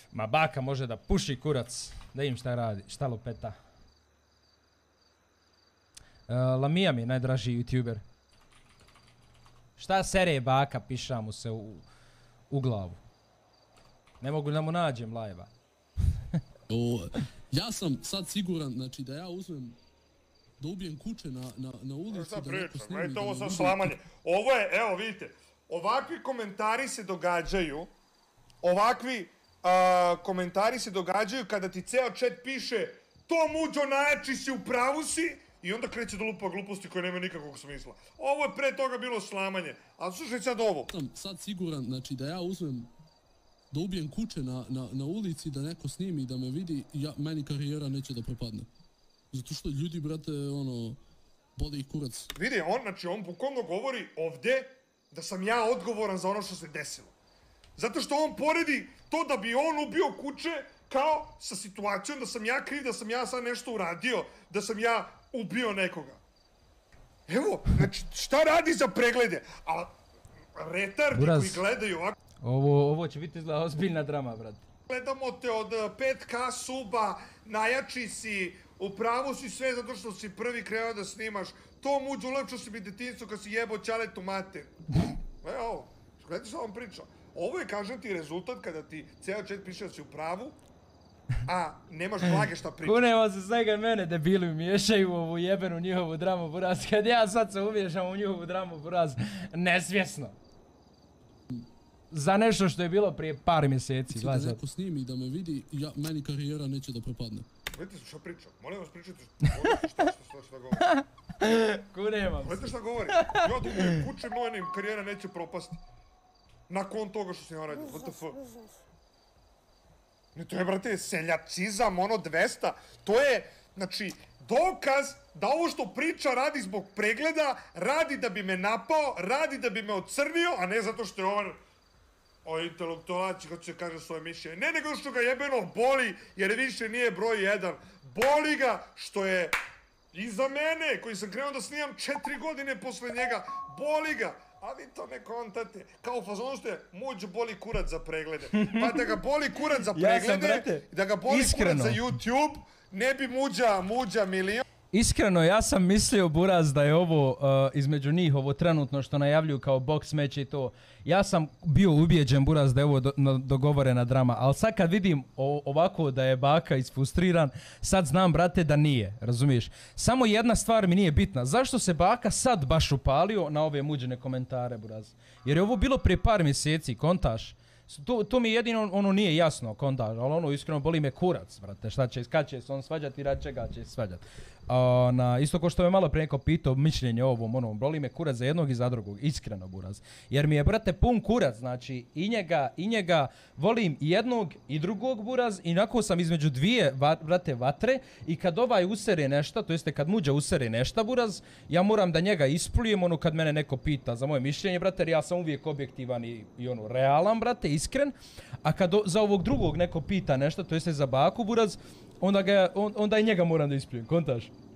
Ma baka može da puši kurac. Da im šta radi, šta lupeta. Lamija mi je najdraži youtuber. Šta sere baka, piša mu se u glavu. Ne mogu da mu nađem live-a. Ja sam sad siguran, znači da ja uzmem, da ubijem kuće na ulici, da neko snimi. Vidite, ovo sam slamanje. Ovo je, evo vidite, ovakvi komentari se događaju, komentari se događaju kada ti ceo chat piše to muđo najjači si, u pravu si, i onda kreće da lupa gluposti koje nema nikakvog smisla. Ovo je pre toga bilo slamanje, ali slušaj sad ovo. Sam sad siguran, znači da ja uzmem, da ubijem kuće na ulici, da neko snimi, da me vidi, meni karijera neće da propadne. Zato što ljudi, brate, boli ih kurac. Vidi, on bukvalno govori ovdje da sam ja odgovoran za ono što se desilo. Zato što on poredi to da bi on ubio kuće kao sa situacijom da sam ja kriv, da sam ja sad nešto uradio, da sam ja ubio nekoga. Evo, znači, šta radi za preglede? A retardi koji gledaju ovako... Ovo će biti izgleda ozbiljna drama, brate. Gledamo te od 5K suba, najjači si, u pravu si sve zato što si prvi krenuo da snimaš. To muđu ulepšao si mi detinjstvo kad si jebao ćaletu mater. Evo ovo, gledajte što vam pričam. Ovo je, kažem ti, rezultat kada ti ceo chat piše da si u pravu, a nemaš blage šta pričati. Kunemo se svega mene, debili miješaju u ovu jebenu njihovu dramu buraz. Kad ja sad se umiješam u njihovu dramu buraz, nesvjesno. Za nešto što je bilo prije par mjeseci. Da neko snimi, da me vidi, meni karijera neće da propadne. Vidite što pričam, molim vas pričajte šta govori. Kunemo se. Gledajte šta govori, ja da ubijem kuće mojim, karijera neće propasti. Nakon toga što sam ja radio, WTF. To je, brate, seljačizam, 200. To je, znači, dokaz da ovo što priča radi zbog pregleda, radi da bi me napao, radi da bi me ocrnio, a ne zato što je on intelektualac i hoće se kaže svoje mišljenje. Ne nego što ga jebeno boli, jer više nije broj 1. Boli ga što je iza mene, koji sam krenuo da snimam 4 godine posle njega, boli ga. A vi to ne kontate. Kao u fazonu što je muđ boli kurac za preglede. Pa da ga boli kurac za preglede, da ga boli kurac za YouTube, ne bi muđa milion. Iskreno, ja sam mislio, buraz, da je ovo između njih, ovo trenutno što najavljuju kao box match i to. Ja sam bio ubijeđen, buraz, da je ovo dogovorena drama, ali sad kad vidim ovako da je baka isfrustriran, sad znam, brate, da nije, razumiješ? Samo jedna stvar mi nije bitna. Zašto se baka sad baš upalio na ove muđene komentare, buraz? Jer je ovo bilo prije par mjeseci, kontaš? To mi jedino nije jasno, kontaž, ali iskreno boli me kurac, brate, kad će se on svađati i rad čega će se svađati. Isto ko što me malo prije neko pitao mišljenje o ovom, boli me kurac za jednog i za drugog, iskreno, buraz. Jer mi je, brate, pun kurac, znači i njega volim i jednog i drugog, buraz, i onako sam između dvije, brate, vatre, i kad ovaj usere nešto, to jeste kad muđa usere nešto, buraz, ja moram da njega ispljujem, kad mene neko pita za moje mišljenje, brate, jer ja sam uvijek objektivan i realan, brate, iskren, a kad za ovog drugog neko pita nešto, to jeste za baku, buraz, onda i njega moram da ispljujem, kontaš?